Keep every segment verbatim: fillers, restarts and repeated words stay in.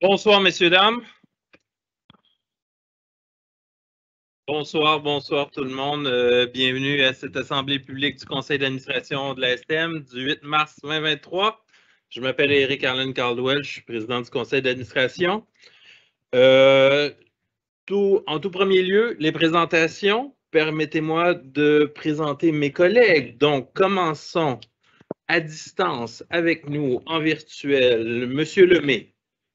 Bonsoir, messieurs, dames. Bonsoir, bonsoir tout le monde. Euh, bienvenue à cette assemblée publique du conseil d'administration de la S T M du huit mars deux mille vingt-trois. Je m'appelle Eric Allen Caldwell, je suis président du conseil d'administration. Euh, tout, en tout premier lieu, les présentations. Permettez-moi de présenter mes collègues. Donc, commençons à distance avec nous en virtuel, Monsieur Lemay.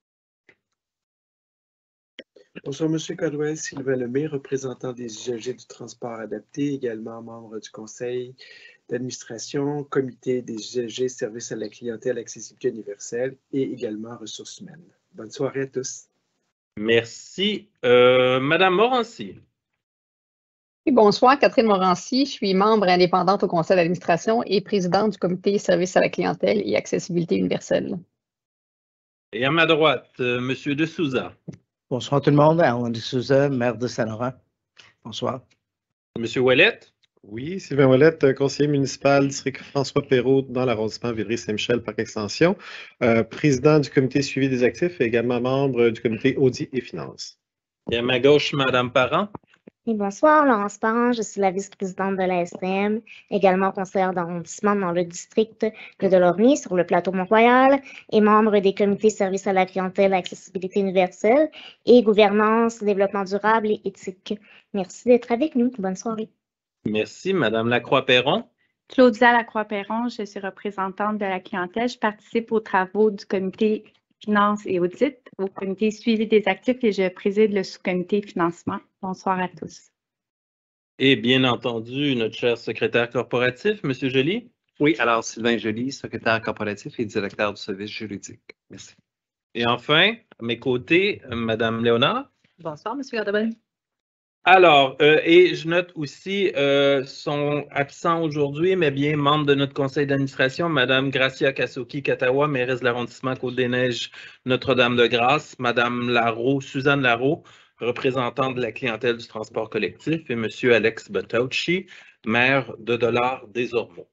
Bonsoir, M. Caldwell, Sylvain Lemay, représentant des usagers du transport adapté, également membre du conseil d'administration, comité des usagers, services à la clientèle, accessibilité universelle et également ressources humaines. Bonne soirée à tous. Merci. Euh, Madame Morancy. Oui, bonsoir, Catherine Morancy. Je suis membre indépendante au conseil d'administration et présidente du comité services à la clientèle et accessibilité universelle. Et à ma droite, euh, M. De Souza. Bonsoir tout le monde, Alain de Souza, maire de Saint-Laurent. Bonsoir. Monsieur Ouellette. Oui, Sylvain Ouellette, conseiller municipal, district François-Pérot dans l'arrondissement Villeray-Saint-Michel par extension, euh, président du comité suivi des actifs et également membre du comité audit et finances. Et à ma gauche, Madame Parent. Et bonsoir, Laurence Parent, je suis la vice-présidente de la S T M, également conseillère d'arrondissement dans le district de Delormy sur le plateau Mont-Royal et membre des comités services à la clientèle, accessibilité universelle et gouvernance, développement durable et éthique. Merci d'être avec nous. Bonne soirée. Merci, Madame Lacroix-Perron. Claudia Lacroix-Perron, je suis représentante de la clientèle. Je participe aux travaux du comité finance et audit, au comité suivi des actifs et je préside le sous-comité financement. Bonsoir à tous. Et bien entendu, notre cher secrétaire corporatif, M. Joly. Oui, alors Sylvain Joly, secrétaire corporatif et directeur du service juridique. Merci. Et enfin, à mes côtés, Mme Léonard. Bonsoir, M. Gardebel. Alors, euh, et je note aussi, euh, sont absents aujourd'hui, mais bien membres de notre conseil d'administration, Mme Gracia Kasoki-Katawa, mairesse de l'arrondissement Côte-des-Neiges, Notre-Dame-de-Grâce, Mme Larreau, Suzanne Larreau, représentante de la clientèle du transport collectif, et M. Alex Botaucci, maire de Dollard-des-Ormeaux.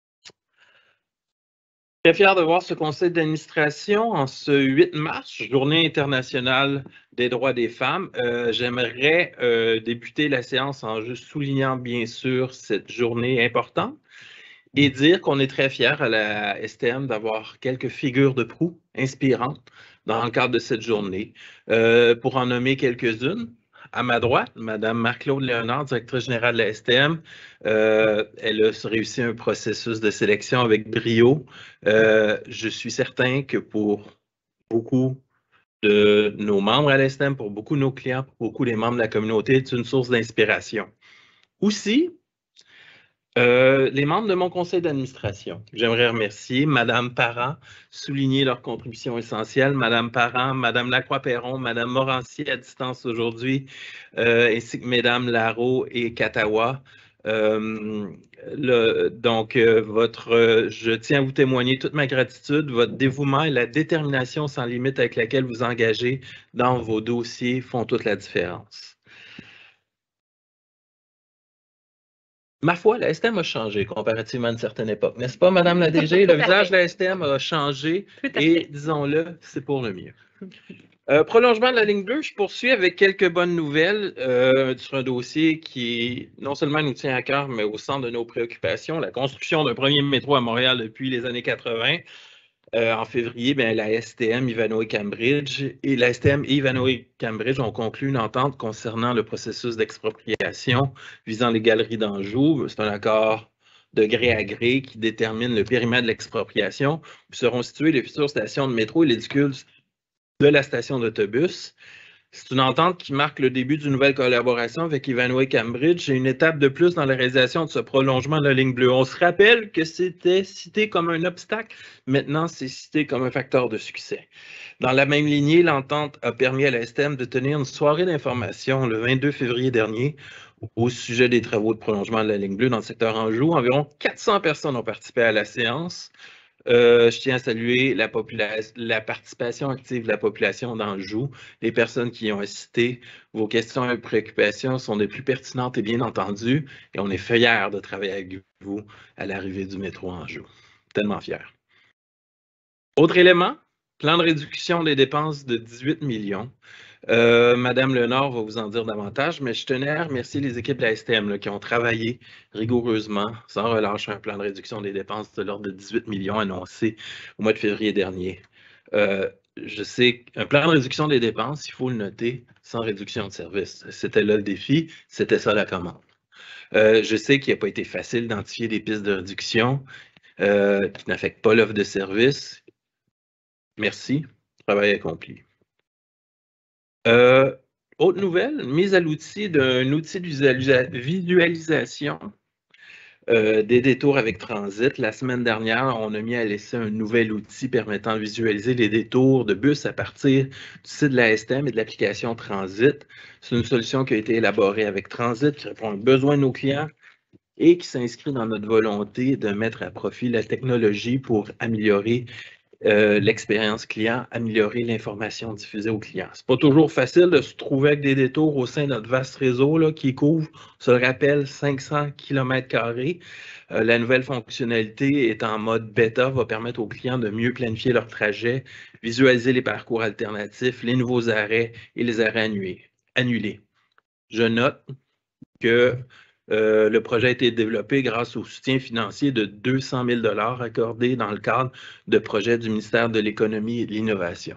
Très fier de voir ce conseil d'administration en ce huit mars, Journée internationale des droits des femmes. Euh, J'aimerais euh, débuter la séance en juste soulignant bien sûr cette journée importante et dire qu'on est très fiers à la S T M d'avoir quelques figures de proue inspirantes dans le cadre de cette journée. Euh, pour en nommer quelques-unes, à ma droite, Mme Marc-Claude Léonard, directrice générale de la S T M, euh, elle a réussi un processus de sélection avec brio. Euh, je suis certain que pour beaucoup de nos membres à la S T M, pour beaucoup de nos clients, pour beaucoup des membres de la communauté, c'est une source d'inspiration. Aussi, Euh, les membres de mon conseil d'administration, j'aimerais remercier Mme Parent, souligner leur contribution essentielle, Mme Parent, Mme Lacroix-Perron, Mme Morancy à distance aujourd'hui, euh, ainsi que Mesdames Larreau et Katawa. Euh, le, donc, euh, votre, euh, je tiens à vous témoigner toute ma gratitude, votre dévouement et la détermination sans limite avec laquelle vous engagez dans vos dossiers font toute la différence. Ma foi, la S T M a changé comparativement à une certaine époque, n'est-ce pas, Madame la D G? Le visage de la S T M a changé et, disons-le, c'est pour le mieux. Euh, prolongement de la ligne bleue, je poursuis avec quelques bonnes nouvelles euh, sur un dossier qui non seulement nous tient à cœur, mais au centre de nos préoccupations, la construction d'un premier métro à Montréal depuis les années quatre-vingt. Euh, en février, bien, la S T M, Ivanhoe et Cambridge et la S T M et Ivanhoe et Cambridge ont conclu une entente concernant le processus d'expropriation visant les galeries d'Anjou. C'est un accord de gré à gré qui détermine le périmètre de l'expropriation. Seront situées les futures stations de métro et l'édicule de la station d'autobus. C'est une entente qui marque le début d'une nouvelle collaboration avec Ivanhoe et Cambridge et une étape de plus dans la réalisation de ce prolongement de la ligne bleue. On se rappelle que c'était cité comme un obstacle, maintenant c'est cité comme un facteur de succès. Dans la même lignée, l'entente a permis à la S T M de tenir une soirée d'information le vingt-deux février dernier au sujet des travaux de prolongement de la ligne bleue dans le secteur Anjou. Environ quatre cents personnes ont participé à la séance. Euh, je tiens à saluer la, la participation active de la population d'Anjou. Les personnes qui ont assisté, vos questions et préoccupations sont des plus pertinentes et bien entendues, et on est fiers de travailler avec vous à l'arrivée du métro Anjou. Tellement fiers. Autre élément, Plan de réduction des dépenses de dix-huit millions. Euh, Madame Lenard va vous en dire davantage, mais je tenais à remercier les équipes de la S T M là, qui ont travaillé rigoureusement, sans relâche, un plan de réduction des dépenses de l'ordre de dix-huit millions annoncé au mois de février dernier. Euh, je sais qu'un plan de réduction des dépenses, il faut le noter, sans réduction de services. C'était là le défi, c'était ça la commande. Euh, je sais qu'il n'a pas été facile d'identifier des pistes de réduction euh, qui n'affectent pas l'offre de service. Merci, travail accompli. Euh, autre nouvelle, mise à l'outil d'un outil de visualisation euh, des détours avec Transit. La semaine dernière, on a mis à l'essai un nouvel outil permettant de visualiser les détours de bus à partir du site de la S T M et de l'application Transit. C'est une solution qui a été élaborée avec Transit, qui répond aux besoins de nos clients et qui s'inscrit dans notre volonté de mettre à profit la technologie pour améliorer Euh, l'expérience client, améliorer l'information diffusée aux clients. Ce n'est pas toujours facile de se trouver avec des détours au sein de notre vaste réseau là, qui couvre, on se le rappelle, cinq cents kilomètres carrés. Euh, la nouvelle fonctionnalité est en mode bêta, va permettre aux clients de mieux planifier leur trajet, visualiser les parcours alternatifs, les nouveaux arrêts et les arrêts annulés. Je note que Euh, le projet a été développé grâce au soutien financier de deux cent mille dollars accordé dans le cadre de projets du ministère de l'Économie et de l'Innovation.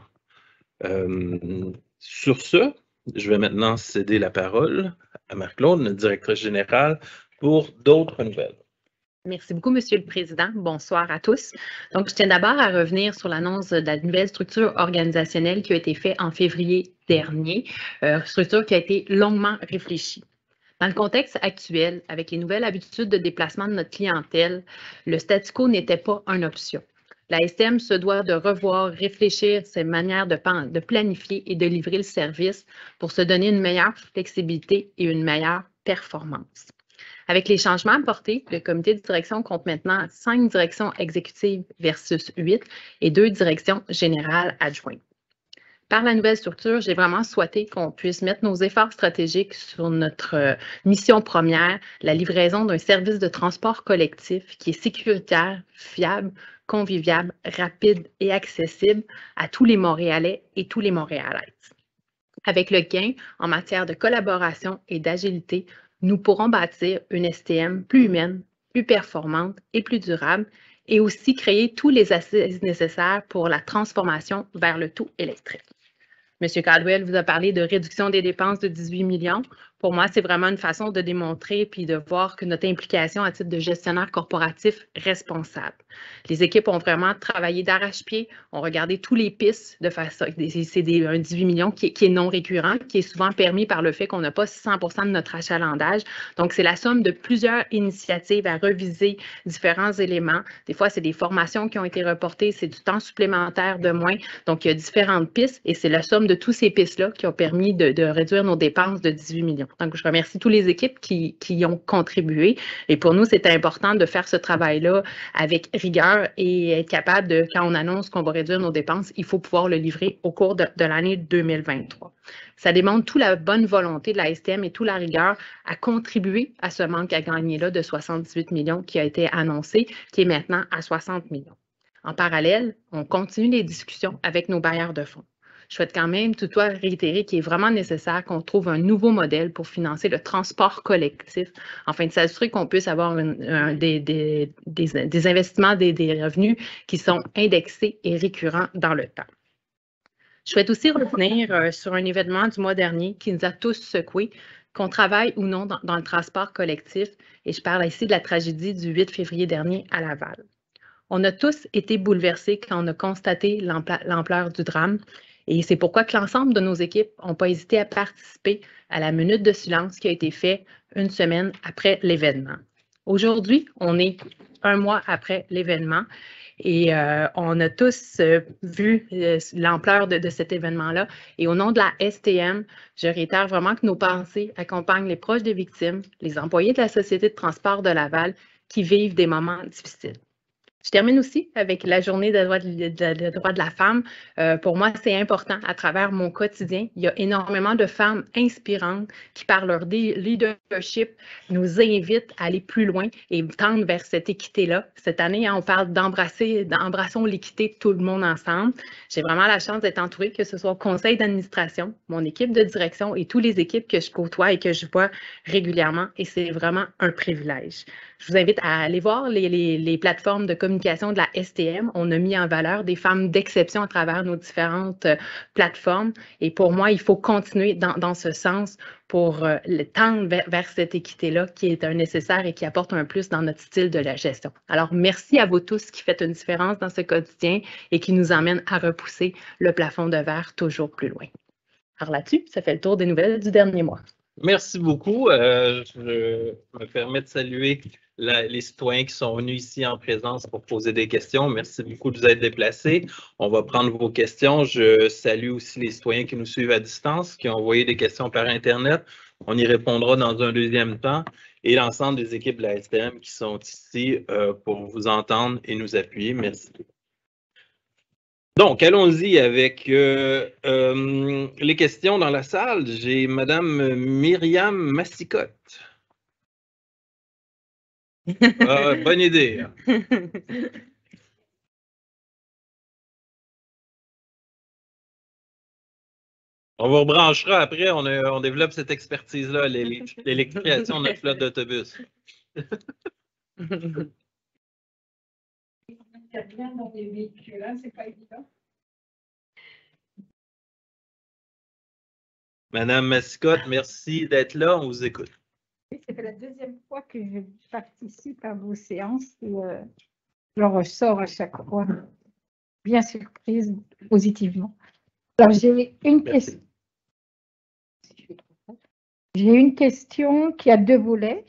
Euh, sur ce, je vais maintenant céder la parole à Marc-Claude, notre directrice générale, pour d'autres nouvelles. Merci beaucoup, Monsieur le Président. Bonsoir à tous. Donc, je tiens d'abord à revenir sur l'annonce de la nouvelle structure organisationnelle qui a été faite en février dernier, euh, structure qui a été longuement réfléchie. Dans le contexte actuel, avec les nouvelles habitudes de déplacement de notre clientèle, le statu quo n'était pas une option. La S T M se doit de revoir, réfléchir ses manières de, de planifier et de livrer le service pour se donner une meilleure flexibilité et une meilleure performance. Avec les changements apportés, le comité de direction compte maintenant cinq directions exécutives versus huit et deux directions générales adjointes. Par la nouvelle structure, j'ai vraiment souhaité qu'on puisse mettre nos efforts stratégiques sur notre euh, mission première, la livraison d'un service de transport collectif qui est sécuritaire, fiable, convivial, rapide et accessible à tous les Montréalais et tous les Montréalaises. Avec le gain en matière de collaboration et d'agilité, nous pourrons bâtir une S T M plus humaine, plus performante et plus durable, et aussi créer tous les assises nécessaires pour la transformation vers le tout électrique. M. Caldwell vous a parlé de réduction des dépenses de dix-huit millions. Pour moi, c'est vraiment une façon de démontrer puis de voir que notre implication à titre de gestionnaire corporatif responsable. Les équipes ont vraiment travaillé d'arrache-pied, ont regardé tous les pistes de façon. C'est des, un dix-huit millions qui est, qui est non récurrent, qui est souvent permis par le fait qu'on n'a pas cent pour cent de notre achalandage. Donc, c'est la somme de plusieurs initiatives à reviser différents éléments. Des fois, c'est des formations qui ont été reportées, c'est du temps supplémentaire de moins. Donc, il y a différentes pistes et c'est la somme de toutes ces pistes-là qui ont permis de, de réduire nos dépenses de dix-huit millions. Donc, je remercie toutes les équipes qui, qui y ont contribué. Et pour nous, c'est important de faire ce travail-là avec rigueur et être capable de, quand on annonce qu'on va réduire nos dépenses, il faut pouvoir le livrer au cours de, de l'année deux mille vingt-trois. Ça démontre toute la bonne volonté de la S T M et toute la rigueur à contribuer à ce manque à gagner-là de soixante-dix-huit millions qui a été annoncé, qui est maintenant à soixante millions. En parallèle, on continue les discussions avec nos bailleurs de fonds. Je souhaite quand même toutefois réitérer qu'il est vraiment nécessaire qu'on trouve un nouveau modèle pour financer le transport collectif, afin de s'assurer qu'on puisse avoir une, un, des, des, des, des investissements, des, des revenus qui sont indexés et récurrents dans le temps. Je souhaite aussi revenir euh, sur un événement du mois dernier qui nous a tous secoués, qu'on travaille ou non dans, dans le transport collectif, et je parle ici de la tragédie du huit février dernier à Laval. On a tous été bouleversés quand on a constaté l'ampleur du drame. Et c'est pourquoi que l'ensemble de nos équipes n'ont pas hésité à participer à la minute de silence qui a été faite une semaine après l'événement. Aujourd'hui, on est un mois après l'événement et euh, on a tous euh, vu euh, l'ampleur de, de cet événement-là. Et au nom de la S T M, je réitère vraiment que nos pensées accompagnent les proches des victimes, les employés de la Société de transport de Laval qui vivent des moments difficiles. Je termine aussi avec la journée de droits de, de, de, droit de la femme. Euh, pour moi, c'est important à travers mon quotidien. Il y a énormément de femmes inspirantes qui, par leur leadership, nous invitent à aller plus loin et tendre vers cette équité-là. Cette année, hein, on parle d'embrasser, d'embrassons l'équité tout le monde ensemble. J'ai vraiment la chance d'être entourée, que ce soit au conseil d'administration, mon équipe de direction et toutes les équipes que je côtoie et que je vois régulièrement. Et c'est vraiment un privilège. Je vous invite à aller voir les, les, les plateformes de communication de la S T M. On a mis en valeur des femmes d'exception à travers nos différentes euh, plateformes. Et pour moi, il faut continuer dans, dans ce sens pour euh, tendre vers, vers cette équité-là qui est un nécessaire et qui apporte un plus dans notre style de la gestion. Alors, merci à vous tous qui faites une différence dans ce quotidien et qui nous emmènent à repousser le plafond de verre toujours plus loin. Alors là-dessus, ça fait le tour des nouvelles du dernier mois. Merci beaucoup. Euh, je me permets de saluer la, les citoyens qui sont venus ici en présence pour poser des questions. Merci beaucoup de vous être déplacés. On va prendre vos questions. Je salue aussi les citoyens qui nous suivent à distance, qui ont envoyé des questions par Internet. On y répondra dans un deuxième temps. Et l'ensemble des équipes de la S T M qui sont ici euh, pour vous entendre et nous appuyer. Merci. Donc, allons-y avec euh, euh, les questions dans la salle. J'ai Madame Myriam Massicotte. Ah, bonne idée. On vous rebranchera après, on, a, on développe cette expertise-là, l'électrification de notre flotte d'autobus. Bien dans les véhicules, hein, c'est pas évident. Madame Massicotte, merci d'être là, on vous écoute. Oui, c'est la deuxième fois que je participe à vos séances et euh, je ressors à chaque fois bien surprise positivement. Alors j'ai une question. J'ai une question qui a deux volets.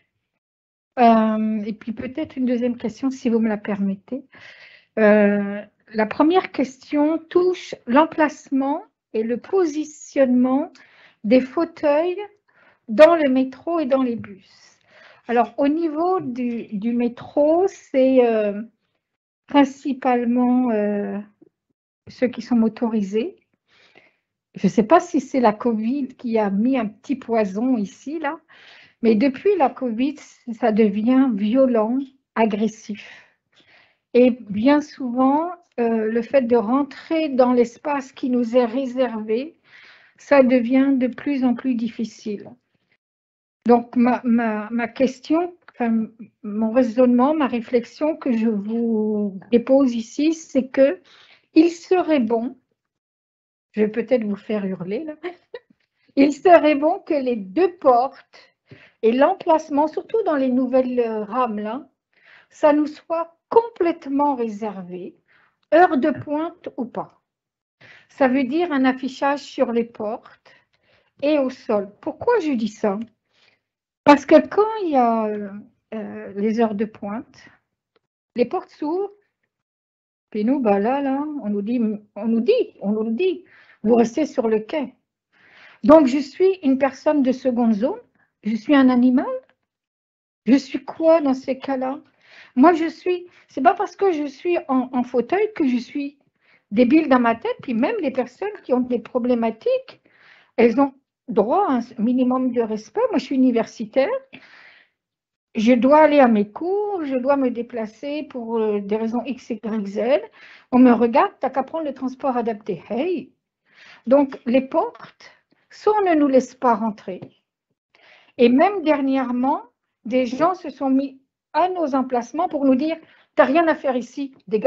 Euh, et puis peut-être une deuxième question, si vous me la permettez. Euh, la première question touche l'emplacement et le positionnement des fauteuils dans le métro et dans les bus. Alors, au niveau du, du métro, c'est euh, principalement euh, ceux qui sont motorisés. Je ne sais pas si c'est la Covid qui a mis un petit poison ici, là. Mais depuis la Covid, ça devient violent, agressif. Et bien souvent, euh, le fait de rentrer dans l'espace qui nous est réservé, ça devient de plus en plus difficile. Donc, ma, ma, ma question, enfin, mon raisonnement, ma réflexion que je vous dépose ici, c'est que il serait bon, je vais peut-être vous faire hurler là, il serait bon que les deux portes et l'emplacement, surtout dans les nouvelles rames, là, ça nous soit complètement réservé, heure de pointe ou pas. Ça veut dire un affichage sur les portes et au sol. Pourquoi je dis ça? Parce que quand il y a euh, les heures de pointe, les portes s'ouvrent, puis nous, bah là, là, on nous dit, on nous dit, on nous dit, vous restez sur le quai. Donc, je suis une personne de seconde zone. Je suis un animal? Je suis quoi dans ces cas-là? Moi, je suis, c'est pas parce que je suis en, en fauteuil que je suis débile dans ma tête, puis même les personnes qui ont des problématiques, elles ont droit à un minimum de respect. Moi, je suis universitaire, je dois aller à mes cours, je dois me déplacer pour des raisons X, Y, Z. On me regarde, t'as qu'à prendre le transport adapté. Hey! Donc, les portes, soit on ne nous laisse pas rentrer, et même dernièrement, des gens se sont mis à nos emplacements pour nous dire « t'as rien à faire ici, dégage ».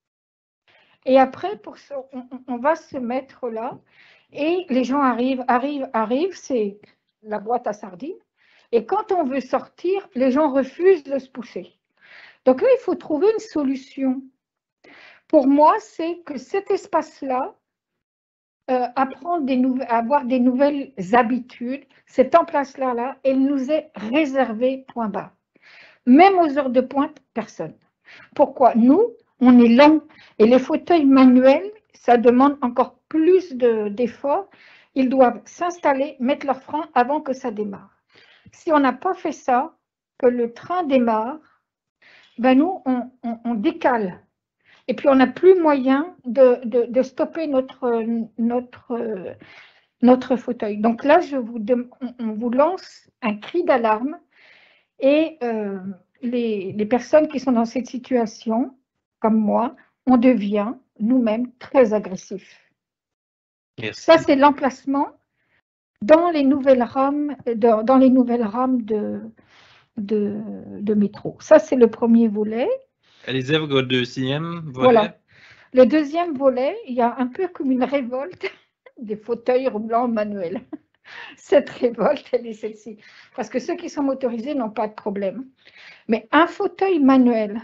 Et après, pour ce, on, on va se mettre là, et les gens arrivent, arrivent, arrivent, c'est la boîte à sardines. Et quand on veut sortir, les gens refusent de se pousser. Donc là, il faut trouver une solution. Pour moi, c'est que cet espace-là, Euh, apprendre des nouvelles, avoir des nouvelles habitudes, cet emplacement là, elle nous est réservée, point barre. Même aux heures de pointe, personne. Pourquoi? Nous, on est lent et les fauteuils manuels, ça demande encore plus d'efforts. Ils doivent s'installer, mettre leur frein avant que ça démarre. Si on n'a pas fait ça, que le train démarre, ben nous, on, on, on décale. Et puis, on n'a plus moyen de, de, de stopper notre, notre, notre fauteuil. Donc là, je vous, on vous lance un cri d'alarme et euh, les, les personnes qui sont dans cette situation, comme moi, on devient nous-mêmes très agressifs. Merci. Ça, c'est l'emplacement dans les nouvelles rames, dans, dans les nouvelles rames de, de, de métro. Ça, c'est le premier volet. Allez-y avec votre deuxième volet. Voilà. Le deuxième volet, il y a un peu comme une révolte des fauteuils roulants manuels. Cette révolte, elle est celle-ci. Parce que ceux qui sont motorisés n'ont pas de problème. Mais un fauteuil manuel,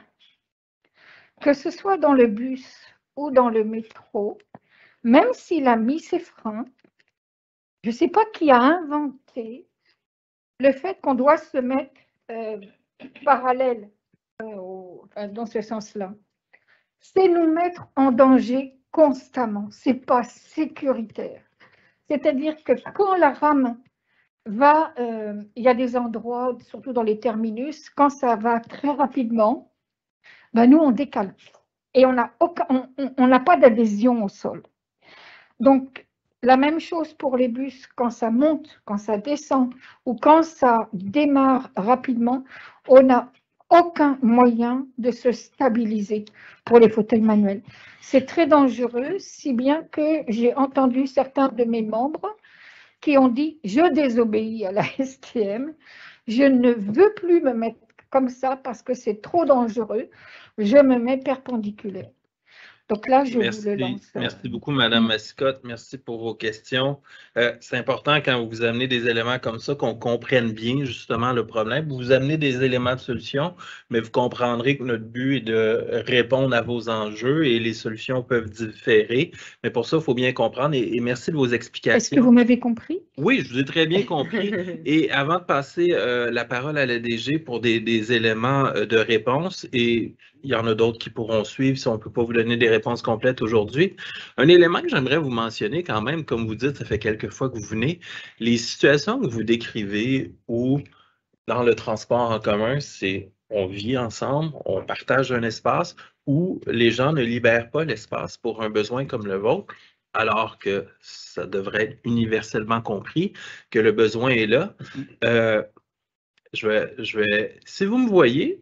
que ce soit dans le bus ou dans le métro, même s'il a mis ses freins, je ne sais pas qui a inventé le fait qu'on doit se mettre euh, parallèle euh, au, enfin, dans ce sens-là. C'est nous mettre en danger constamment. Ce n'est pas sécuritaire. C'est-à-dire que quand la rame va, euh, il y a des endroits, surtout dans les terminus, quand ça va très rapidement, ben nous, on décale. Et on n'a on, on, on pas d'adhésion au sol. Donc, la même chose pour les bus, quand ça monte, quand ça descend ou quand ça démarre rapidement, on n'a aucun moyen de se stabiliser pour les fauteuils manuels. C'est très dangereux, si bien que j'ai entendu certains de mes membres qui ont dit « je désobéis à la S T M, je ne veux plus me mettre comme ça parce que c'est trop dangereux, je me mets perpendiculaire ». Donc là, je merci, vous le lance. Merci beaucoup, Madame Mascotte. Merci pour vos questions. Euh, c'est important quand vous amenez des éléments comme ça qu'on comprenne bien justement le problème. Vous amenez des éléments de solution, mais vous comprendrez que notre but est de répondre à vos enjeux et les solutions peuvent différer. Mais pour ça, il faut bien comprendre et, et merci de vos explications. Est-ce que vous m'avez compris? Oui, je vous ai très bien compris. Et avant de passer euh, la parole à la D G pour des, des éléments de réponse, et il y en a d'autres qui pourront suivre si on ne peut pas vous donner des réponses complètes aujourd'hui. Un élément que j'aimerais vous mentionner quand même, comme vous dites, ça fait quelques fois que vous venez, les situations que vous décrivez où dans le transport en commun, c'est on vit ensemble, on partage un espace où les gens ne libèrent pas l'espace pour un besoin comme le vôtre, alors que ça devrait être universellement compris que le besoin est là. Euh, je vais, je vais, si vous me voyez,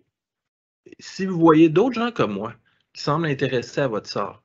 si vous voyez d'autres gens comme moi qui semblent intéressés à votre sort,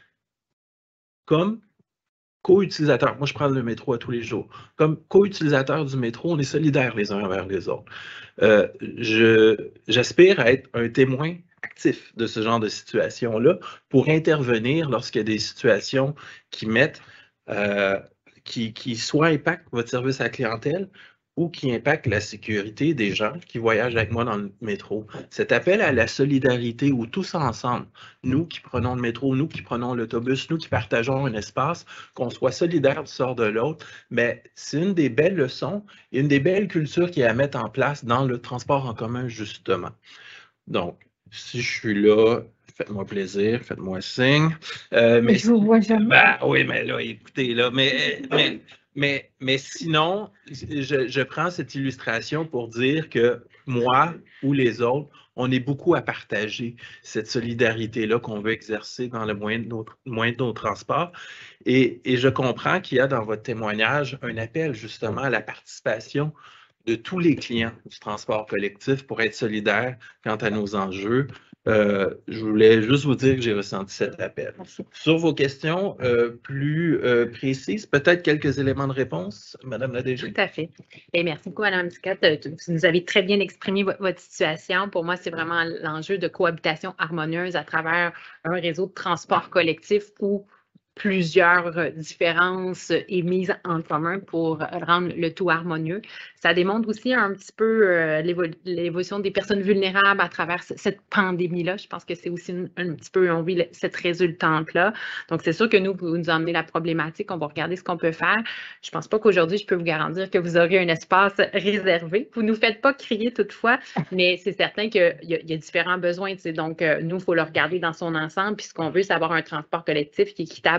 comme co-utilisateurs, moi je prends le métro à tous les jours, comme co-utilisateurs du métro, on est solidaires les uns envers les autres. Euh, je, j'aspire à être un témoin actif de ce genre de situation-là pour intervenir lorsqu'il y a des situations qui mettent, euh, qui, qui soit impactent votre service à la clientèle ou qui impactent la sécurité des gens qui voyagent avec moi dans le métro. Cet appel à la solidarité où tous ensemble, nous qui prenons le métro, nous qui prenons l'autobus, nous qui partageons un espace, qu'on soit solidaires du sort de l'autre, mais c'est une des belles leçons et une des belles cultures qu'il y a à mettre en place dans le transport en commun, justement. Donc, si je suis là, faites-moi plaisir, faites-moi signe. Euh, mais, mais je vous vois jamais. Ben, oui, mais là, écoutez, là, mais... mais Mais, mais sinon, je, je prends cette illustration pour dire que moi ou les autres, on est beaucoup à partager cette solidarité-là qu'on veut exercer dans le moyen de nos, moyen de nos transports. Et, et je comprends qu'il y a dans votre témoignage un appel justement à la participation de tous les clients du transport collectif pour être solidaires quant à nos enjeux. Euh, je voulais juste vous dire que j'ai ressenti cet appel. Merci. Sur vos questions euh, plus euh, précises, peut-être quelques éléments de réponse, Madame la D G. Tout à fait. Et merci beaucoup, Madame Mascotte. Vous nous avez très bien exprimé votre, votre situation. Pour moi, c'est vraiment l'enjeu de cohabitation harmonieuse à travers un réseau de transport collectif où plusieurs différences et mises en commun pour rendre le tout harmonieux. Ça démontre aussi un petit peu euh, l'évolution des personnes vulnérables à travers cette pandémie-là. Je pense que c'est aussi une, un petit peu, on vit cette résultante-là. Donc, c'est sûr que nous, vous nous emmenez la problématique, on va regarder ce qu'on peut faire. Je ne pense pas qu'aujourd'hui, je peux vous garantir que vous aurez un espace réservé. Vous ne nous faites pas crier toutefois, mais c'est certain qu'il y, y a différents besoins. Tu sais. Donc, euh, nous, il faut le regarder dans son ensemble. Puis, ce qu'on veut, c'est avoir un transport collectif qui est équitable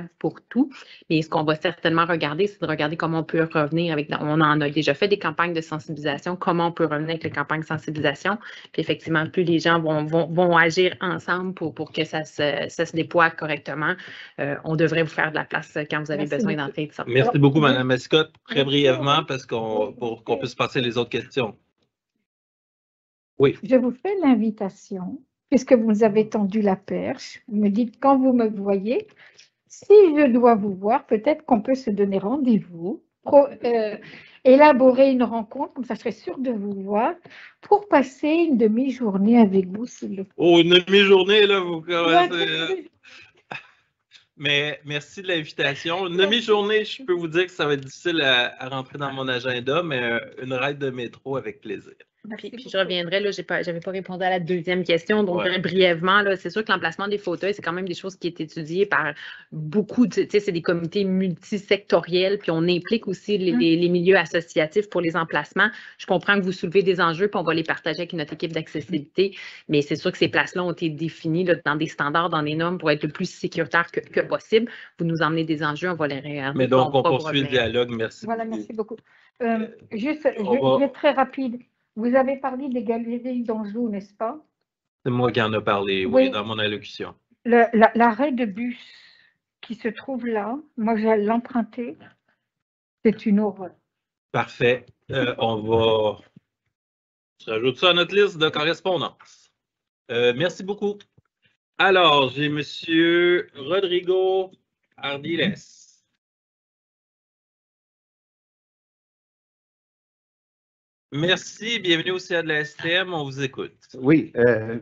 valable pour tout. Mais ce qu'on va certainement regarder, c'est de regarder comment on peut revenir avec, on en a déjà fait des campagnes de sensibilisation, comment on peut revenir avec les campagnes de sensibilisation. Puis effectivement, plus les gens vont, vont, vont agir ensemble pour, pour que ça se, ça se déploie correctement, euh, on devrait vous faire de la place quand vous avez Merci besoin beaucoup. d'entrer de ça. Merci beaucoup, Mme Mascotte. Très brièvement, parce qu'on pour qu'on puisse passer les autres questions. Oui. Je vous fais l'invitation, puisque vous avez tendu la perche. Vous me dites quand vous me voyez. Si je dois vous voir, peut-être qu'on peut se donner rendez-vous, pro- euh, élaborer une rencontre, comme ça je serai sûre de vous voir, pour passer une demi-journée avec vous. S'il le plaît. Oh, une demi-journée, là, vous commencez. Ouais. euh, Mais merci de l'invitation. Une demi-journée, je peux vous dire que ça va être difficile à, à rentrer dans mon agenda, mais euh, une ride de métro avec plaisir. Puis, puis je reviendrai, là, je n'avais pas répondu à la deuxième question, donc Ouais. très brièvement, là, c'est sûr que l'emplacement des fauteuils, c'est quand même des choses qui est étudiées par beaucoup, de- tu sais, c'est des comités multisectoriels, puis on implique aussi les, Mm. les- les milieux associatifs pour les emplacements. Je comprends que vous soulevez des enjeux, puis on va les partager avec notre équipe d'accessibilité, mais c'est sûr que ces places-là ont été définies là, dans des standards, dans des normes pour être le plus sécuritaire que, que possible. Vous nous emmenez des enjeux, on va les regarder. Mais puis donc, on pourra vous poursuit le revenir. dialogue. Merci. Voilà, beaucoup. merci beaucoup. Euh, juste, je, on va- je vais être très rapide. Vous avez parlé des galeries d'Anjou, n'est-ce pas? C'est moi qui en ai parlé, oui, Oui. dans mon allocution. Le- la- L'arrêt de bus qui se trouve là, moi j'ai l'emprunter, c'est une horreur. Parfait. Euh, on va. Je rajoute ça à notre liste de correspondance. Euh, merci beaucoup. Alors, j'ai M. Rodrigo Ardiles. Merci, bienvenue au C A de la S T M, on vous écoute. Oui, euh,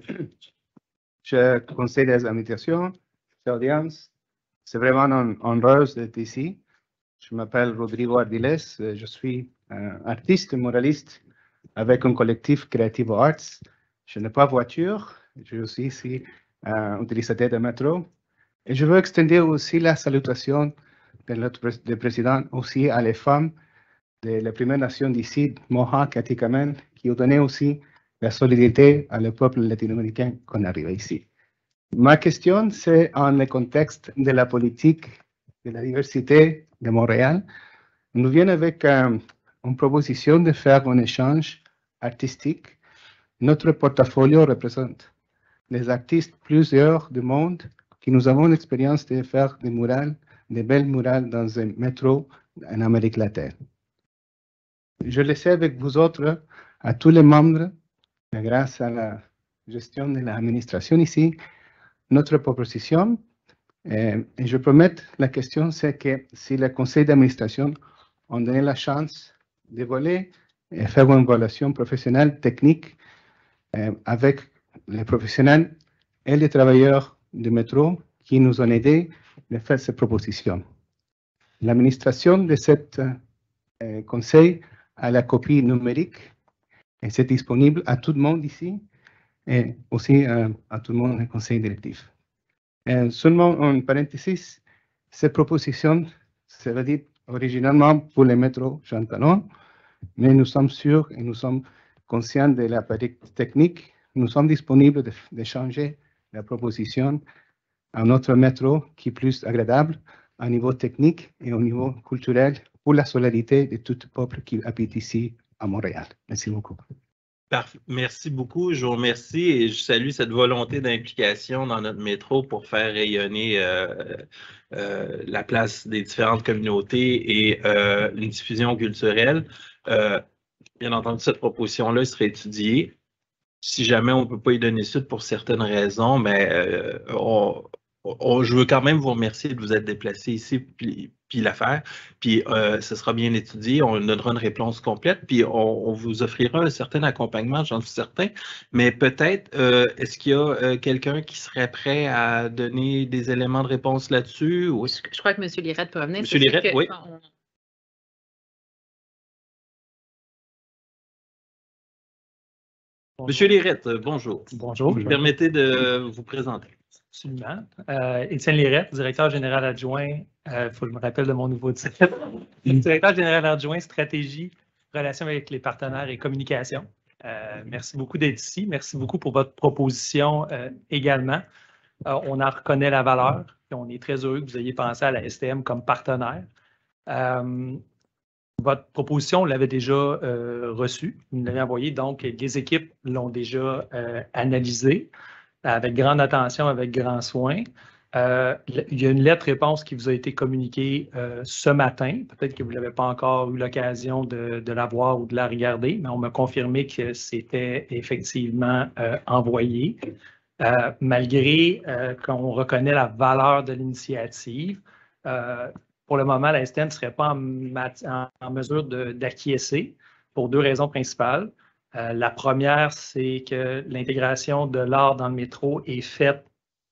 je conseille des invitations, audience. C'est vraiment un honneur d'être ici. Je m'appelle Rodrigo Ardiles, je suis un artiste moraliste avec un collectif Creative Arts. Je n'ai pas de voiture, je suis ici un utilisateur de métro. Et je veux extender aussi la salutation de notre pré- de président aussi à les femmes de la Première Nation d'ici, Mohawk, Atikamekw, qui ont donné aussi la solidarité à le peuple latino-américain qu'on arrive ici. Ma question, c'est en le contexte de la politique de la diversité de Montréal. Nous venons avec euh, une proposition de faire un échange artistique. Notre portfolio représente les artistes plusieurs du monde qui nous avons l'expérience de faire des murales, des belles murales dans un métro en Amérique latine. Je laisse avec vous autres, à tous les membres, grâce à la gestion de l'administration ici, notre proposition. Euh, et je promets, la question, c'est que si le conseil d'administration a donné la chance de voler et faire une évaluation professionnelle, technique, euh, avec les professionnels et les travailleurs du métro qui nous ont aidés à faire cette proposition. L'administration de ce euh, conseil a la copie numérique et c'est disponible à tout le monde ici et aussi euh, à tout le monde au conseil directif. Euh, seulement en parenthèse, cette proposition, ça veut dire originalement pour le métro Jean Talon, mais nous sommes sûrs et nous sommes conscients de la pratique technique. Nous sommes disponibles de, de changer la proposition à un autre métro qui est plus agréable au niveau technique et au niveau culturel pour la solidarité de tout le peuple qui habite ici à Montréal. Merci beaucoup. Parfait. Merci beaucoup. Je vous remercie et je salue cette volonté d'implication dans notre métro pour faire rayonner euh, euh, la place des différentes communautés et euh, une diffusion culturelle. Euh, bien entendu, cette proposition-là serait étudiée. Si jamais on ne peut pas y donner suite pour certaines raisons, mais euh, on, on, je veux quand même vous remercier de vous être déplacé ici puis, puis la faire. Puis euh, ce sera bien étudié, on donnera une réponse complète, puis on, on vous offrira un certain accompagnement, j'en suis certain. Mais peut-être, euh, est-ce qu'il y a euh, quelqu'un qui serait prêt à donner des éléments de réponse là-dessus? Ou... Je, je crois que M. Lirette peut revenir. M. Lirette, que, oui. On... Monsieur Lirette, bonjour. Bonjour. Vous me permettez de vous présenter. Absolument. Euh, Étienne Lirette, directeur général adjoint, il euh, faut que je me rappelle de mon nouveau titre, directeur général adjoint stratégie, relations avec les partenaires et communication. Euh, merci beaucoup d'être ici. Merci beaucoup pour votre proposition euh, également. Euh, on en reconnaît la valeur, et on est très heureux que vous ayez pensé à la S T M comme partenaire. Euh, votre proposition, on l'avait déjà euh, reçue, vous nous l'avez envoyée, donc les équipes l'ont déjà euh, analysée avec grande attention, avec grand soin. Euh, il y a une lettre-réponse qui vous a été communiquée euh, ce matin. Peut-être que vous n'avez pas encore eu l'occasion de, de la voir ou de la regarder, mais on m'a confirmé que c'était effectivement euh, envoyé. Euh, malgré euh, qu'on reconnaît la valeur de l'initiative, euh, pour le moment, la S T M ne serait pas en, en, en mesure d'acquiescer pour deux raisons principales. Euh, la première, c'est que l'intégration de l'art dans le métro est faite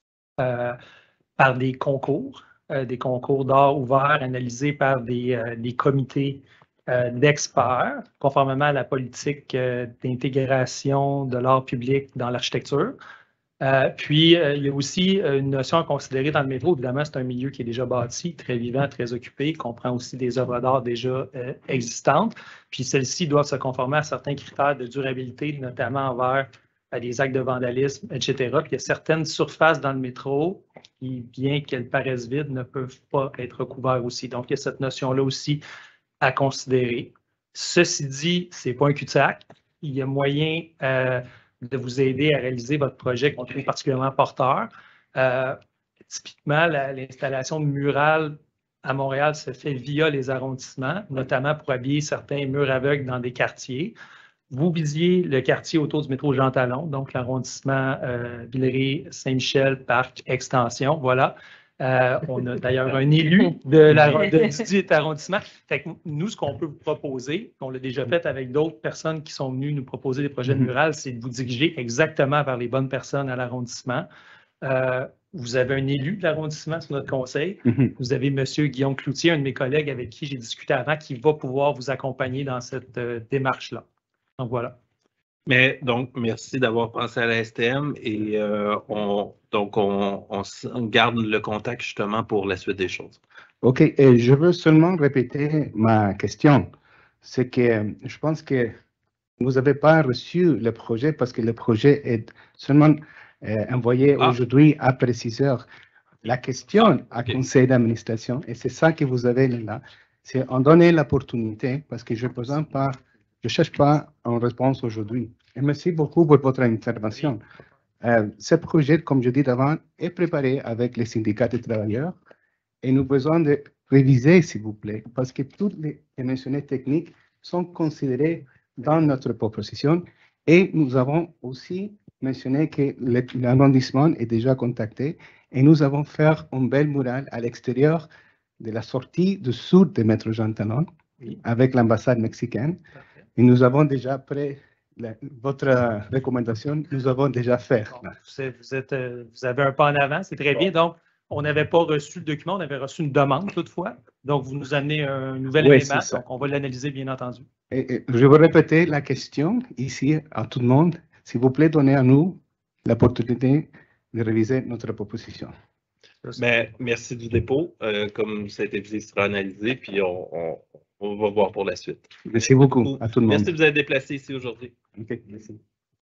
euh, par des concours, euh, des concours d'art ouverts analysés par des, euh, des comités euh, d'experts, conformément à la politique euh, d'intégration de l'art public dans l'architecture. Euh, puis, euh, il y a aussi une notion à considérer dans le métro. Évidemment, c'est un milieu qui est déjà bâti, très vivant, très occupé, comprend aussi des œuvres d'art déjà euh, existantes. Puis, celles-ci doivent se conformer à certains critères de durabilité, notamment envers euh, des actes de vandalisme, et cetera. Puis, il y a certaines surfaces dans le métro qui, bien qu'elles paraissent vides, ne peuvent pas être recouvertes aussi. Donc, il y a cette notion-là aussi à considérer. Ceci dit, ce n'est pas un cul-de-sac. Il y a moyen euh, de vous aider à réaliser votre projet qu'on trouve particulièrement porteur. Euh, typiquement, l'installation de murales à Montréal se fait via les arrondissements, notamment pour habiller certains murs aveugles dans des quartiers. Vous visiez le quartier autour du métro Jean Talon, donc l'arrondissement euh, Villeray, Saint-Michel, Parc, Extension, voilà. Euh, on a d'ailleurs un élu de la, de, du dit arrondissement. Fait que nous, ce qu'on peut vous proposer, on l'a déjà fait avec d'autres personnes qui sont venues nous proposer des projets de murales, c'est de vous diriger exactement vers les bonnes personnes à l'arrondissement. Euh, vous avez un élu de l'arrondissement sur notre conseil. Vous avez M. Guillaume Cloutier, un de mes collègues avec qui j'ai discuté avant, qui va pouvoir vous accompagner dans cette euh, démarche-là. Donc, voilà. Mais donc, merci d'avoir pensé à la S T M et euh, on, donc on, on, on garde le contact justement pour la suite des choses. OK, et je veux seulement répéter ma question. C'est que je pense que vous n'avez pas reçu le projet parce que le projet est seulement euh, envoyé ah. aujourd'hui après six heures. La question ah, okay. à conseil d'administration, et c'est ça que vous avez là, c'est en donner l'opportunité parce que je ne présente pas. Je ne cherche pas une réponse aujourd'hui. Et merci beaucoup pour votre intervention. Euh, ce projet, comme je dis avant, est préparé avec les syndicats de travailleurs et nous avons besoin de réviser, s'il vous plaît, parce que toutes les dimensions techniques sont considérées dans notre proposition et nous avons aussi mentionné que l'arrondissement est déjà contacté et nous avons fait un bel mural à l'extérieur de la sortie du sud de Métro Jean Talon oui. avec l'ambassade mexicaine. Et nous avons déjà, après la, votre euh, recommandation, nous avons déjà fait. Bon, vous, êtes, vous, êtes, euh, vous avez un pas en avant, c'est très bon. bien. Donc, on n'avait pas reçu le document, on avait reçu une demande toutefois. Donc, vous nous amenez un nouvel oui, élément, donc on va l'analyser, bien entendu. Et, et, je vais répéter la question ici à tout le monde. S'il vous plaît, donnez à nous l'opportunité de réviser notre proposition. Mais, merci du dépôt. Euh, comme ça a été dit, ce sera analysé, puis on... on... On va voir pour la suite. Merci beaucoup à tout le monde. Merci de vous être déplacé ici aujourd'hui. OK, merci.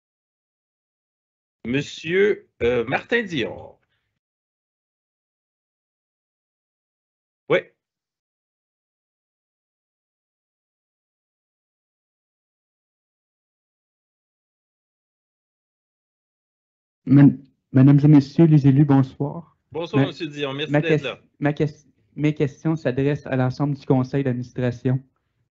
Monsieur euh, Martin Dion. Oui. Mesdames et messieurs les élus, bonsoir. Bonsoir, M. Dion. Merci d'être là. Ma question. Mes questions s'adressent à l'ensemble du conseil d'administration.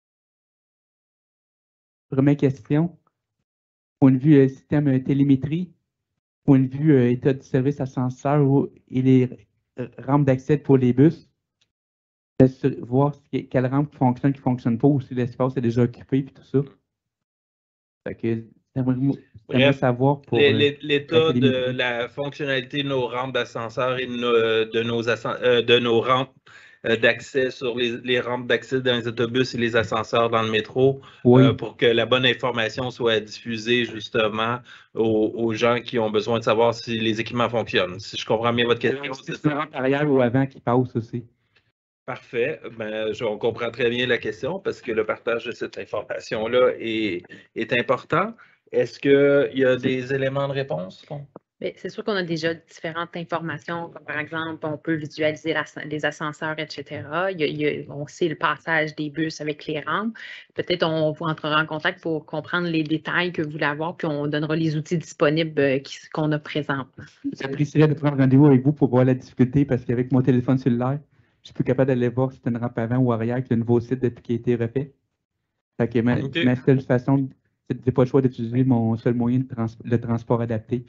Première question, point de vue euh, système euh, télémétrie, point de vue euh, état de service ascenseur ou, et les euh, rampes d'accès pour les bus, voir si, quelle rampe fonctionne, qui ne fonctionne pas, ou si l'espace est déjà occupé, puis tout ça. Fait que j'aimerais savoir pour l'état de la fonctionnalité de nos rampes d'ascenseur et de nos, de nos, euh, de nos rampes d'accès sur les, les rampes d'accès dans les autobus et les ascenseurs dans le métro oui. euh, pour que la bonne information soit diffusée justement aux, aux gens qui ont besoin de savoir si les équipements fonctionnent. Si je comprends bien votre question. C'est une rampe arrière ou avant qui passe aussi. Parfait. Ben, je, on comprend très bien la question parce que le partage de cette information-là est, est important. Est-ce qu'il y a des éléments de réponse? Mais c'est sûr qu'on a déjà différentes informations, comme par exemple, on peut visualiser la- les ascenseurs, et cetera. Il y a- il y a- on sait le passage des bus avec les rampes. Peut-être on vous entrera en contact pour comprendre les détails que vous voulez avoir, puis on donnera les outils disponibles euh, qui- qu'on a présentement. J'apprécierais de prendre rendez-vous avec vous pour voir la difficulté parce qu'avec mon téléphone cellulaire, je suis plus capable d'aller voir si c'est une rampe avant ou arrière avec le nouveau site depuis qui a été refait. Fait que ma, OK. ma seule façon, c'est j'ai pas le choix d'utiliser mon seul moyen de trans, le transport adapté.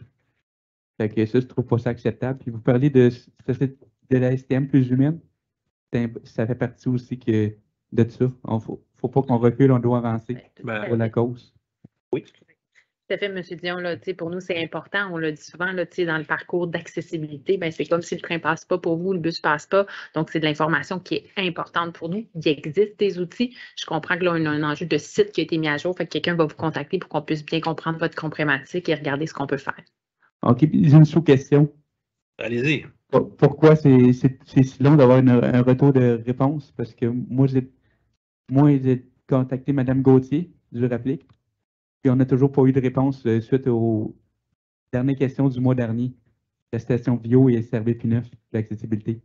Fait que ça, je trouve pas ça acceptable. Puis vous parlez de, de, de la S T M plus humaine, c'est imp- ça fait partie aussi que, de ça. Il faut, faut pas qu'on recule, on doit avancer Ben, pour la cause. oui. Tout à fait, M. Dion, là, tu sais, pour nous, c'est important. On le dit souvent là, tu sais, dans le parcours d'accessibilité, ben, c'est comme si le train ne passe pas pour vous, le bus ne passe pas. Donc, c'est de l'information qui est importante pour nous. Il existe des outils. Je comprends que là, on a un enjeu de site qui a été mis à jour. Fait que quelqu'un va vous contacter pour qu'on puisse bien comprendre votre problématique et regarder ce qu'on peut faire. OK, puis j'ai une sous-question. Allez-y. Pour- Pourquoi c'est c'est- c'est si long d'avoir une- un retour de réponse? Parce que moi, j'ai moi, j'ai contacté Mme Gauthier du Rapplique, puis on n'a toujours pas eu de réponse euh, suite aux dernières questions du mois dernier. La station Vio et Servet P neuf, l'accessibilité.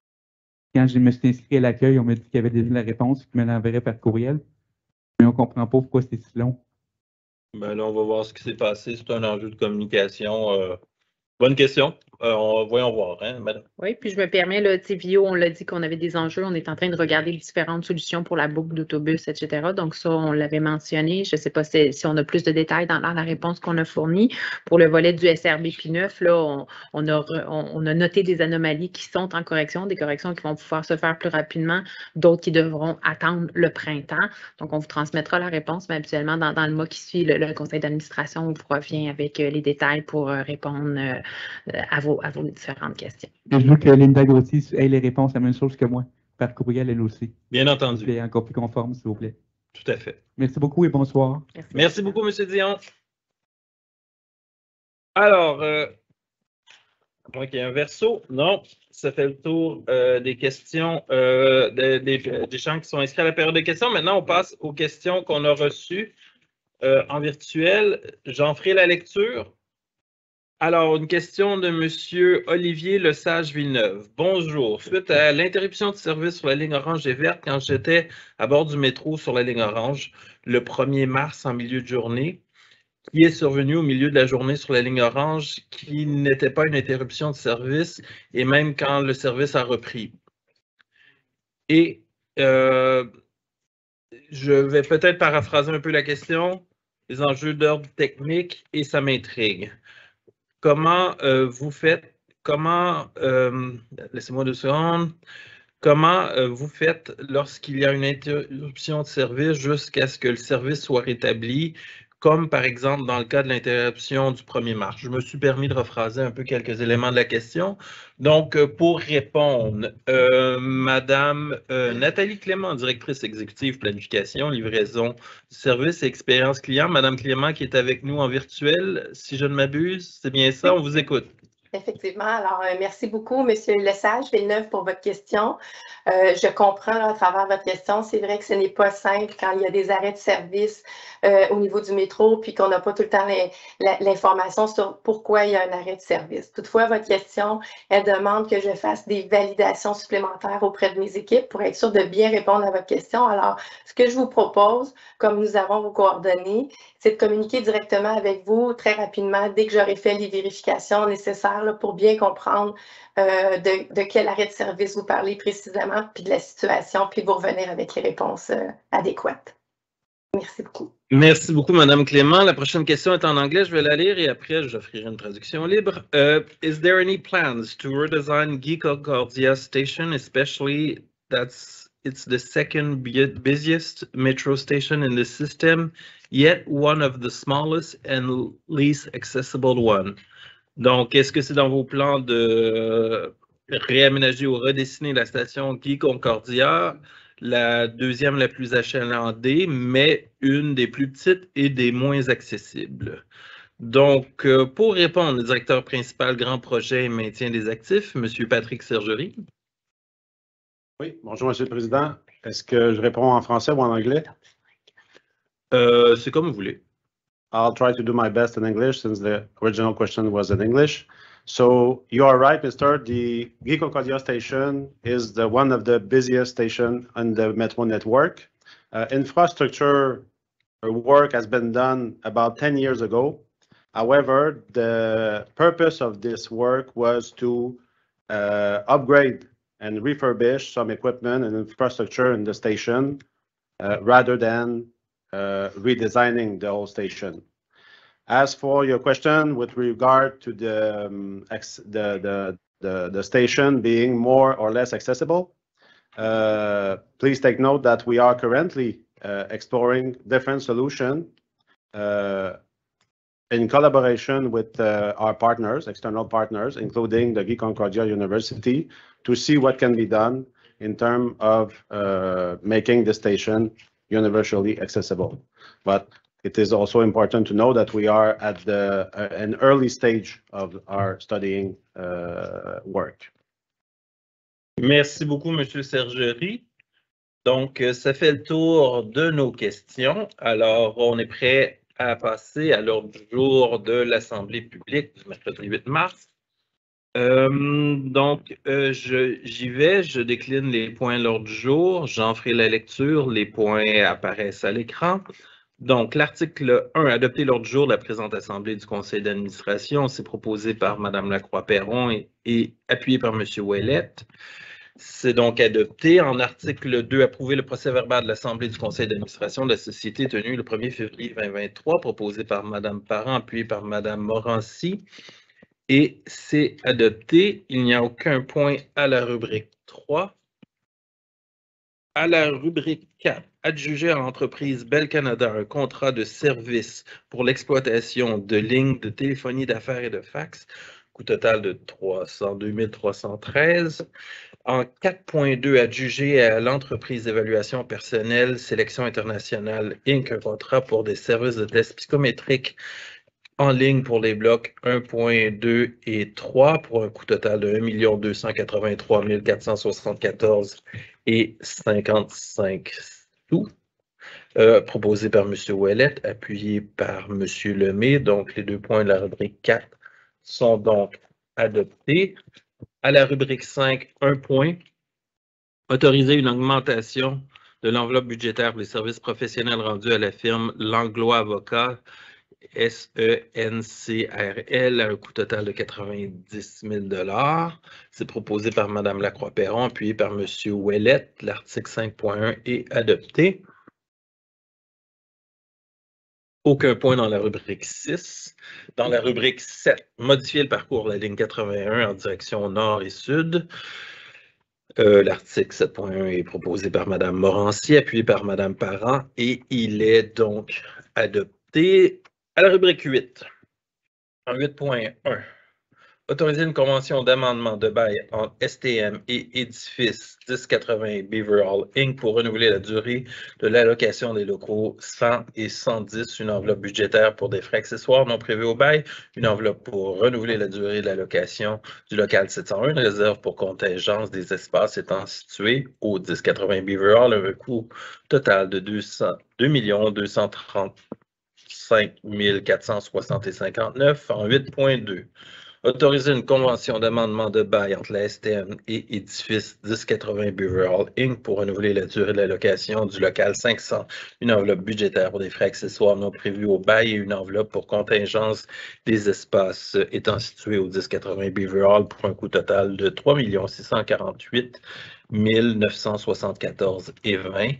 Quand je me suis inscrit à l'accueil, on m'a dit qu'il y avait déjà la réponse, qu'il me l'enverrait par courriel. Mais on ne comprend pas pourquoi c'est si long. Ben là, on va voir ce qui s'est passé. C'est un enjeu de communication. euh, Bonne question. Euh, on, voyons voir, hein, madame. Oui, puis je me permets, là, tu sais, Vio, on l'a dit qu'on avait des enjeux. On est en train de regarder différentes solutions pour la boucle d'autobus, et cetera. Donc, ça, on l'avait mentionné. Je ne sais pas si, si on a plus de détails dans, dans la réponse qu'on a fournie. Pour le volet du S R B P neuf, là, on, on, a, re- on, on a noté des anomalies qui sont en correction, des corrections qui vont pouvoir se faire plus rapidement, d'autres qui devront attendre le printemps. Donc, on vous transmettra la réponse, mais habituellement, dans, dans le mois qui suit, le, le conseil d'administration vous revient avec euh, les détails pour euh, répondre euh, à, vos, à vos différentes questions. Et je veux que Linda Gauthier ait les réponses la même chose que moi, par courriel elle aussi. Bien entendu. S'il vous plaît, encore plus conforme, s'il vous plaît. Tout à fait. Merci beaucoup et bonsoir. Merci, Merci beaucoup, M. Dion. Alors, euh, à moins qu'il y ait un verso, non, ça fait le tour euh, des questions, euh, des, des, des gens qui sont inscrits à la période de questions. Maintenant, on passe aux questions qu'on a reçues euh, en virtuel. J'en ferai la lecture. Alors, une question de M. Olivier Lesage-Villeneuve. Bonjour. Suite à l'interruption de service sur la ligne orange et verte quand j'étais à bord du métro sur la ligne orange le premier mars en milieu de journée, qui est survenu au milieu de la journée sur la ligne orange, qui n'était pas une interruption de service, et même quand le service a repris. Et euh, je vais peut-être paraphraser un peu la question, les enjeux d'ordre technique, et ça m'intrigue. Comment euh, vous faites, comment, euh, laissez-moi deux secondes, comment euh, vous faites lorsqu'il y a une interruption de service jusqu'à ce que le service soit rétabli, comme par exemple dans le cas de l'interruption du premier mars. Je me suis permis de rephraser un peu quelques éléments de la question. Donc, euh, pour répondre, euh, Madame euh, Nathalie Clément, directrice exécutive planification, livraison, service et expérience client. Madame Clément qui est avec nous en virtuel, si je ne m'abuse, c'est bien ça, on vous écoute. Effectivement. Alors, euh, merci beaucoup, M. Lesage-Villeneuve, pour votre question. Euh, je comprends là, à travers votre question. C'est vrai que ce n'est pas simple quand il y a des arrêts de service euh, au niveau du métro, puis qu'on n'a pas tout le temps l'information sur pourquoi il y a un arrêt de service. Toutefois, votre question, elle demande que je fasse des validations supplémentaires auprès de mes équipes pour être sûr de bien répondre à votre question. Alors, ce que je vous propose, comme nous avons vos coordonnées, c'est de communiquer directement avec vous très rapidement dès que j'aurai fait les vérifications nécessaires là, pour bien comprendre euh, de, de quel arrêt de service vous parlez précisément, puis de la situation, puis vous revenir avec les réponses euh, adéquates. Merci beaucoup. Merci beaucoup, Madame Clément. La prochaine question est en anglais. Je vais la lire et après, j'offrirai une traduction libre. Uh, is there any plans to redesign Guy Concordia Station, especially that's it's the second busiest metro station in the system, yet one of the smallest and least accessible one? Donc, est-ce que c'est dans vos plans de réaménager ou redessiner la station Guy Concordia, la deuxième la plus achalandée, mais une des plus petites et des moins accessibles? Donc, euh, pour répondre, le directeur principal Grand Projet et Maintien des Actifs, M. Patrick Sergerie. Oui, bonjour, M. le Président. Est-ce que je réponds en français ou en anglais? Euh, c'est comme vous voulez. I'll try to do my best in English since the original question was in English. So you are right, Mister The Guy Concordia station is the one of the busiest station on the Metro network. Uh, infrastructure work has been done about ten years ago. However, the purpose of this work was to uh, upgrade and refurbish some equipment and infrastructure in the station uh, rather than uh, redesigning the whole station. As for your question with regard to the, um, ex the, the, the, the station being more or less accessible, uh, please take note that we are currently uh, exploring different solutions uh, in collaboration with uh, our partners, external partners, including the Guy Concordia University, to see what can be done in terms of uh, making the station universally accessible. But it is also important to know that we are at the, uh, an early stage of our studying uh, work. Merci beaucoup, Monsieur Sergerie. Donc, ça fait le tour de nos questions. Alors, on est prêt à passer à l'ordre du jour de l'Assemblée publique du mercredi huit mars. Euh, donc, euh, j'y vais, je décline les points de l'ordre du jour, j'en ferai la lecture, les points apparaissent à l'écran. Donc, l'article un, adopter l'ordre du jour de la présente Assemblée du Conseil d'administration, c'est proposé par Mme Lacroix-Perron et, et appuyé par M. Ouellette. C'est donc adopté. En article deux, approuver le procès-verbal de l'Assemblée du Conseil d'administration de la Société tenue le premier février deux mille vingt-trois, proposé par Mme Parent, appuyé par Mme Morancy. Et c'est adopté. Il n'y a aucun point à la rubrique trois. À la rubrique quatre, adjuger à l'entreprise Bell Canada un contrat de service pour l'exploitation de lignes de téléphonie d'affaires et de fax, coût total de trois cent deux mille trois cent treize. En quatre point deux, adjuger à l'entreprise d'évaluation personnelle Sélection internationale Incorporated un contrat pour des services de tests psychométriques en ligne pour les blocs un point deux et trois pour un coût total de un million deux cent quatre-vingt-trois mille quatre cent soixante-quatorze et cinquante-cinq sous, euh, proposé par M. Ouellette, appuyé par M. Lemay. Donc, les deux points de la rubrique quatre sont donc adoptés. À la rubrique cinq, un point, autoriser une augmentation de l'enveloppe budgétaire pour les services professionnels rendus à la firme Langlois Avocat S E N C R L à un coût total de quatre-vingt-dix mille dollars. C'est proposé par Mme Lacroix-Perron, appuyé par M. Ouellette. L'article cinq point un est adopté. Aucun point dans la rubrique six. Dans la rubrique sept, modifier le parcours de la ligne quatre-vingt-un en direction nord et sud. Euh, L'article sept point un est proposé par Mme Morancy, appuyé par Mme Parent, et il est donc adopté. À la rubrique huit, en huit point un, autoriser une convention d'amendement de bail entre S T M et Édifice dix quatre-vingts Beaver Hall Incorporated pour renouveler la durée de l'allocation des locaux cent et cent dix, une enveloppe budgétaire pour des frais accessoires non prévus au bail, une enveloppe pour renouveler la durée de l'allocation du local sept cent un, une réserve pour contingence des espaces étant situés au dix quatre-vingts Beaver Hall, un coût total de deux millions deux cent trente-cinq mille quatre cent soixante et cinquante-neuf en huit point deux. Autoriser une convention d'amendement de bail entre la S T M et Édifice dix quatre-vingts Beaver Hall Incorporated pour renouveler la durée de la location du local cinq cents, une enveloppe budgétaire pour des frais accessoires non prévus au bail et une enveloppe pour contingence des espaces étant situés au dix quatre-vingts Beaver Hall pour un coût total de trois millions six cent quarante-huit mille neuf cent soixante-quatorze et vingt.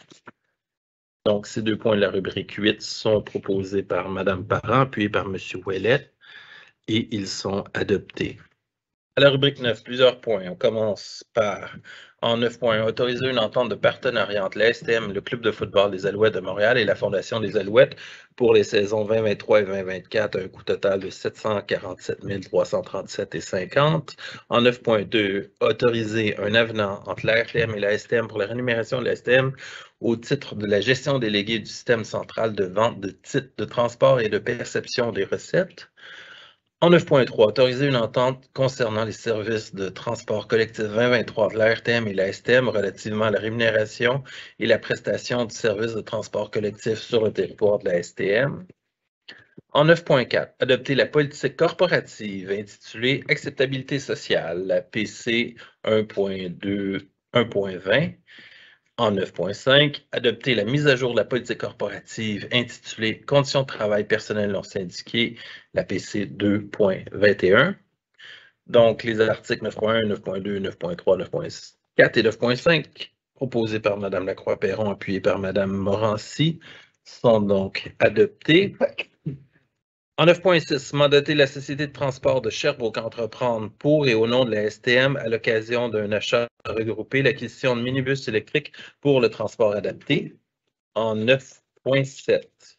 Donc, ces deux points de la rubrique huit sont proposés par Mme Parent, puis par M. Ouellette, et ils sont adoptés. À la rubrique neuf, plusieurs points. On commence par, en neuf point un, autoriser une entente de partenariat entre la S T M, le Club de football des Alouettes de Montréal et la Fondation des Alouettes pour les saisons vingt vingt-trois et vingt vingt-quatre, un coût total de sept cent quarante-sept mille trois cent trente-sept et cinquante. En neuf point deux, autoriser un avenant entre la R T M et la S T M pour la rémunération de la S T M au titre de la gestion déléguée du système central de vente de titres de transport et de perception des recettes. En neuf point trois, autoriser une entente concernant les services de transport collectif vingt vingt-trois de la R T M et la S T M relativement à la rémunération et la prestation du service de transport collectif sur le territoire de la S T M. En neuf point quatre, adopter la politique corporative intitulée Acceptabilité sociale, la P C un point deux, un point vingt. En neuf point cinq, adopter la mise à jour de la politique corporative intitulée Conditions de travail personnelles non syndiquées, la P C deux point vingt et un. Donc, les articles neuf point un, neuf point deux, neuf point trois, neuf point quatre et neuf point cinq, proposés par Mme Lacroix-Perron, appuyés par Mme Morancy, sont donc adoptés. En neuf point six, mandater la Société de transport de Sherbrooke à entreprendre pour et au nom de la S T M à l'occasion d'un achat regroupé l'acquisition de minibus électriques pour le transport adapté. En neuf point sept.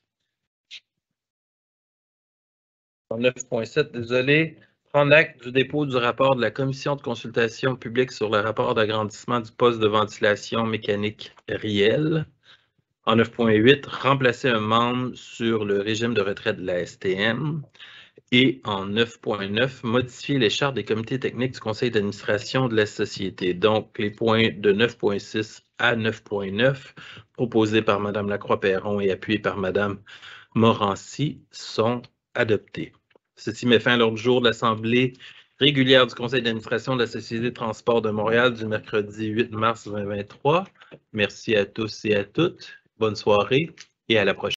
En neuf point sept, désolé. Prendre acte du dépôt du rapport de la Commission de consultation publique sur le rapport d'agrandissement du poste de ventilation mécanique Riel. En neuf point huit, remplacer un membre sur le régime de retraite de la S T M. Et en neuf point neuf, modifier les chartes des comités techniques du conseil d'administration de la société. Donc, les points de neuf point six à neuf point neuf, proposés par Mme Lacroix-Perron et appuyés par Mme Morancy, sont adoptés. Ceci met fin à l'ordre du jour de l'Assemblée régulière du conseil d'administration de la Société de transport de Montréal du mercredi huit mars deux mille vingt-trois. Merci à tous et à toutes. Bonne soirée et à la prochaine.